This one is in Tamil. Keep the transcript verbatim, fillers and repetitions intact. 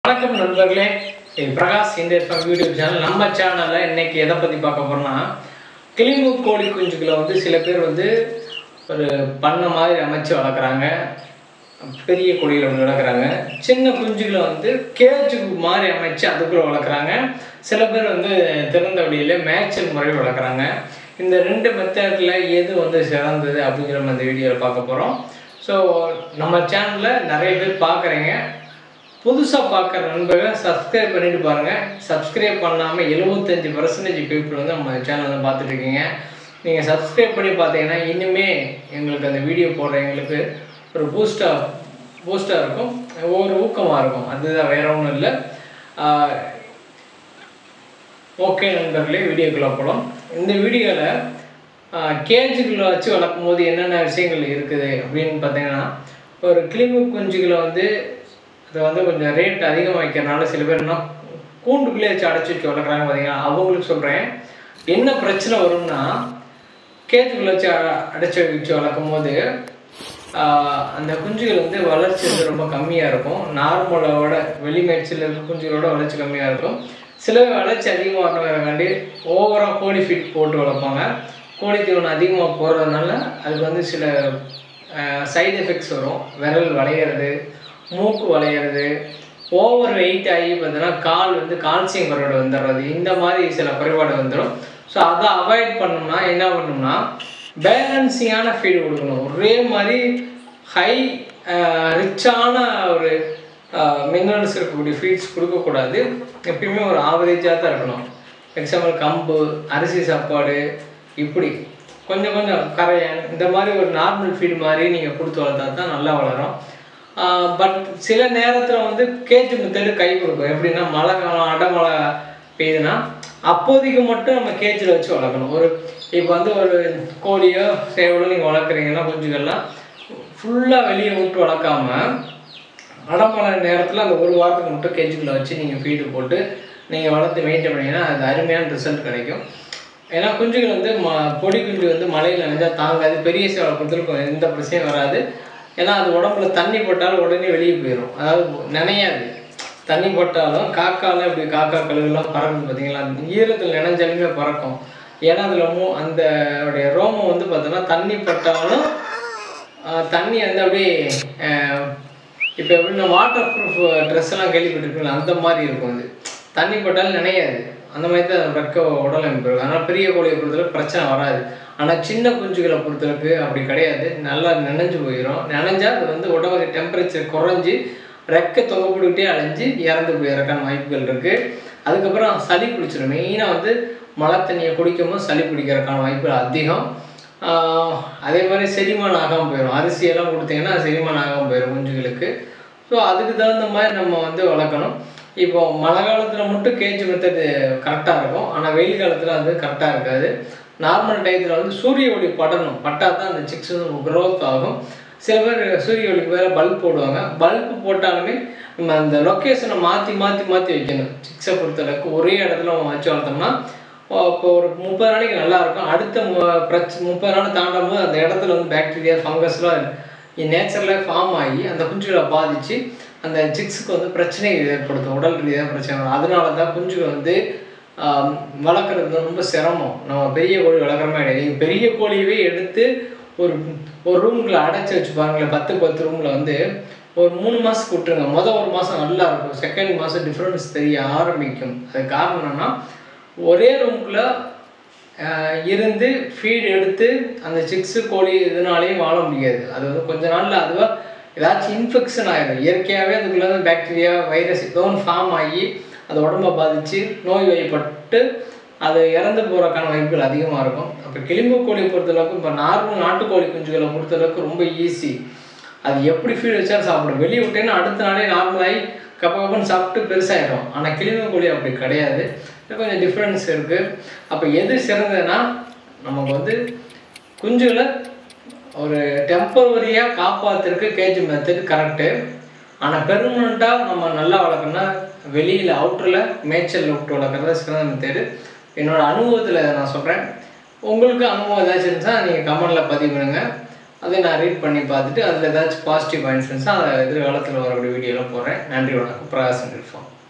வணக்கம் நண்பர்களே, இது பிரகாஷ் இந்த யூடியூப் சேனல். நம்ம சேனலில் இன்னைக்கு எதை பற்றி பார்க்க போகிறோம்னா, கிளிமூ கோழி குஞ்சுகளை வந்து சில பேர் வந்து ஒரு பண்ணை மாதிரி அமைச்சு வளர்க்குறாங்க. பெரிய கோழிகளை வந்து வளர்க்குறாங்க. சின்ன குஞ்சுகளை வந்து கேஜுக்கு மாதிரி அமைச்சு அதுக்குள்ளே வளர்க்குறாங்க. சில பேர் வந்து திறந்த வெளியில் மேய்ச்சல் முறையில் வளர்க்குறாங்க. இந்த ரெண்டு மெத்தடில் எது வந்து சிறந்தது அப்படிங்கிற நம்ம இந்த வீடியோவில் பார்க்க போகிறோம். ஸோ நம்ம சேனலில் நிறைய பேர் பார்க்குறீங்க. புதுசாக பார்க்குற நண்பர்கள் சப்ஸ்கிரைப் பண்ணிட்டு பாருங்கள். சப்ஸ்கிரைப் பண்ணாமல் எழுபத்தஞ்சி பர்சன்டேஜ் பீப்புள் வந்து நம்ம சேனல் வந்து பார்த்துட்ருக்கீங்க. நீங்கள் சப்ஸ்கிரைப் பண்ணி பார்த்தீங்கன்னா இன்னுமே எங்களுக்கு அந்த வீடியோ போடுற எங்களுக்கு ஒரு பூஸ்டாக பூஸ்டாக இருக்கும், ஒரு ஊக்கமாக இருக்கும். அதுதான், வேற ஒன்றும் இல்லை. ஓகே நண்பர்களே, வீடியோக்குள்ளே போகலாம். இந்த வீடியோவில் கேஜுக்குள்ளே வச்சு வளர்க்கும் போது என்னென்ன விஷயங்கள் இருக்குது அப்படின்னு பார்த்தீங்கன்னா, ஒரு கிளிமூ குஞ்சுகளை வந்து அதை வந்து கொஞ்சம் ரேட் அதிகமாக வைக்கிறனால சில பேர் என்ன கூண்டுக்குள்ளே வச்சு அடைச்சி வச்சு வளர்க்குறாங்க. பார்த்தீங்கன்னா அவங்களுக்கு சொல்கிறேன், என்ன பிரச்சனை வரும்னா, கேஜுக்குள்ளே வச்சு அடைச்சி வச்சு வளர்க்கும் போது அந்த குஞ்சுகள் வந்து வளர்ச்சி வந்து ரொம்ப கம்மியாக இருக்கும். நார்மலோட வெளி மேய்ச்சல் இருக்க குஞ்சுகளோட வளர்ச்சி கம்மியாக இருக்கும். சில வளர்ச்சி அதிகமாக வரக்காண்டி ஓவராக கோழி ஃபீட் போட்டு வளர்ப்பாங்க. கோழி தீவனம் அதிகமாக போடுறதுனால அதுக்கு வந்து சில சைடு எஃபெக்ட்ஸ் வரும். விரல் வளையிறது, மூக்கு வளையிறது, ஓவர் வெயிட் ஆகி பார்த்தீங்கன்னா கால் வந்து கால்சியம் குறைபாடு வந்துடுறது, இந்த மாதிரி சில குறைபாடு வந்துடும். ஸோ அதை அவாய்ட் பண்ணோம்னா என்ன பண்ணணும்னா, பேலன்சிங்கான ஃபீடு கொடுக்கணும். ஒரே மாதிரி ஹை ரிச்சான ஒரு மினரல்ஸ் இருக்கக்கூடிய ஃபீட்ஸ் கொடுக்கக்கூடாது. எப்பயுமே ஒரு ஆவரேஜாக தான் இருக்கணும். எக்ஸாம்பிள் கம்பு, அரிசி சாப்பாடு, இப்படி கொஞ்சம் கொஞ்சம் கரையான், இந்த மாதிரி ஒரு நார்மல் ஃபீடு மாதிரி நீங்கள் கொடுத்து வளர்த்தா தான் நல்லா வளரும். பட் சில நேரத்தில் வந்து கேஜ் மெத்தடு கை கொடுக்கும். எப்படின்னா, மழை காலம் அடமழை பெய்யுதுன்னா அப்போதைக்கு மட்டும் நம்ம கேஜில் வச்சு வளர்க்கணும். ஒரு இப்போ வந்து ஒரு கோழியோ சேவலோ நீங்கள் வளர்க்குறீங்கன்னா குஞ்சுகள்லாம் ஃபுல்லாக வெளியே விட்டு வளர்க்காம அடமழை நேரத்தில் அந்த ஒரு வாரத்துக்கு மட்டும் கேஜுக்குள்ளே வச்சு நீங்கள் ஃபீடு போட்டு நீங்கள் வளர்த்து மெயின்டைன் பண்ணிங்கன்னா அது அருமையான ரிசல்ட் கிடைக்கும். ஏன்னா குஞ்சுகள் வந்து ம பொடி குஞ்சு வந்து மழையில் நினைஞ்சால் தாங்காது. பெரிய சேவலை கொடுத்துருக்கோம், எந்த பிரச்சனையும் வராது. ஏன்னா அது உடம்புல தண்ணி போட்டாலும் உடனே வெளியே போயிடும். அதாவது நினையாது. தண்ணி போட்டாலும் காக்காலாம் இப்படி காக்கா கழுகுலாம் பறக்கும் பார்த்தீங்களா, ஈரத்தில் நினைஞ்சாலுமே பறக்கும். ஏன்னா அதில் மூ அந்த ரோமம் வந்து பார்த்தோன்னா தண்ணி பட்டாலும் தண்ணி வந்து அப்படியே இப்போ எப்படின்னா வாட்டர் ப்ரூஃப் ட்ரெஸ் எல்லாம் கேள்விப்பட்டிருக்கீங்களா, அந்த மாதிரி இருக்கும். அது தண்ணி போட்டாலும் நினையாது. அந்த மாதிரி தான் ரெக்க உடல் அமைப்பு இருக்கும். அதனால் பெரிய கோழியை பொறுத்தளவுக்கு பிரச்சனை வராது. ஆனால் சின்ன குஞ்சுகளை பொறுத்தளவுக்கு அப்படி கிடையாது. நல்லா நினைஞ்சு போயிடும். நினைஞ்சால் அது வந்து உடம்புக்கு டெம்பரேச்சர் குறைஞ்சி ரெக்கை தொங்க போட்டுக்கிட்டே அலைஞ்சு இறந்து போயிடறக்கான வாய்ப்புகள் இருக்குது. அதுக்கப்புறம் சளி பிடிச்சிடும். மெயினாக வந்து மழை தண்ணியை குடிக்கும்போது சளி பிடிக்கிறதுக்கான வாய்ப்புகள் அதிகம். அதே மாதிரி செரிமானம் ஆகாமல் போயிடும். அரிசியெல்லாம் கொடுத்தீங்கன்னா செரிமானம் ஆகாமல் போயிடும் குஞ்சுகளுக்கு. ஸோ அதுக்கு தகுந்த மாதிரி நம்ம வந்து வளர்க்கணும். இப்போ மழை காலத்தில் மட்டும் கேஜ் மெத்தடு கரெக்டாக இருக்கும். ஆனால் வெயில் காலத்தில் அது கரெக்டாக இருக்காது. நார்மல் டயத்தில் வந்து சூரிய ஒளி படணும். பட்டால் தான் அந்த சிக்ஸ் க்ரோத் ஆகும். சில பேர் சூரிய ஒளிக்கு வேறு பல்ப் போடுவாங்க. பல்ப் போட்டாலுமே நம்ம அந்த லொக்கேஷனை மாற்றி மாற்றி மாற்றி வைக்கணும். சிக்ஸை பொறுத்தளவுக்கு ஒரே இடத்துல நம்ம வச்சு வளர்த்தோம்னா இப்போ ஒரு முப்பது நாளைக்கு நல்லாயிருக்கும். அடுத்த பிரச் முப்பது நாள் தாண்டும் போது அந்த இடத்துல வந்து பாக்டீரியா, ஃபங்கஸ்லாம் நேச்சுரலாக ஃபார்ம் ஆகி அந்த குஞ்சுகளை பாதித்து அந்த சிக்ஸுக்கு வந்து பிரச்சனைகள் ஏற்படுத்தும். உடல் ரீதியாக பிரச்சனை வரும். அதனால தான் குஞ்சுகள் வந்து வளர்க்குறது ரொம்ப சிரமம். நம்ம பெரிய கோழி வளர்க்குற மாதிரி கிடையாது. பெரிய கோழியவே எடுத்து ஒரு ஒரு ரூமுக்குள்ள அடைச்சி வச்சு பாருங்களேன். பத்து பத்து ரூமில் வந்து ஒரு மூணு மாதத்துக்கு விட்டுருங்க. மொதல் ஒரு மாதம் நல்லா இருக்கும். செகண்ட் மாதம் டிஃப்ரென்ஸ் தெரிய ஆரம்பிக்கும். அது காரணம் என்னென்னா, ஒரே ரூமுக்குள்ளே இருந்து ஃபீடு எடுத்து அந்த சிக்ஸு கோழி இதனாலேயும் வாழ முடியாது. அது வந்து கொஞ்ச நாளில் அதுவாக ஏதாச்சும் இன்ஃபெக்ஷன் ஆகிடும். இயற்கையாகவே அதுக்குள்ளே வந்து பாக்டீரியா, வைரஸ் ஏதோ ஒன்று ஃபார்ம் ஆகி அது உடம்பை பாதித்து நோய் வாய்ப்பட்டு அது இறந்து போகிறக்கான வாய்ப்புகள் அதிகமாக இருக்கும். அப்போ கிளிமூ கோழியை பொறுத்தளவுக்கு இப்போ நார்மல் நாட்டுக்கோழி குஞ்சுகளை பொறுத்தளவுக்கு ரொம்ப ஈஸி. அது எப்படி ஃபீடு வச்சாலும் சாப்பிடும். வெளியே விட்டேன்னா அடுத்த நாளே நார்மலாகி கப்ப கப்பன்னு சாப்பிட்டு பெருசாகிடும். ஆனால் கிளிமூ கோழி அப்படி கிடையாது. கொஞ்சம் டிஃப்ரென்ஸ் இருக்குது. அப்போ எது சிறந்ததுன்னா, நமக்கு வந்து குஞ்சுகளை ஒரு டெம்பரவரியாக காப்பாற்றுறதுக்கு கேஜ் மெத்தட் கரெக்டு. ஆனால் பெர்மனண்ட்டாக நம்ம நல்லா வளர்க்கணும்னா வெளியில் அவுட்டரில் மேய்ச்சல் விட்டு வளர்க்குறத சிறந்த மெத்தடு. என்னோடய அனுபவத்தில் நான் சொல்கிறேன். உங்களுக்கு அனுபவம் ஏதாச்சும் இருந்துச்சுன்னா நீங்கள் கமெண்டில் பதிவு பண்ணுங்கள். அதை நான் ரீட் பண்ணி பார்த்துட்டு அதில் ஏதாச்சும் பாசிட்டிவ் பாயிண்ட்ஸ் இருந்துச்சுன்னா அதை எதிர்காலத்தில் வரக்கூடிய வீடியோவில் போடுறேன். நன்றி, வணக்கம். பிரகாஷ் ஃபார்ம்.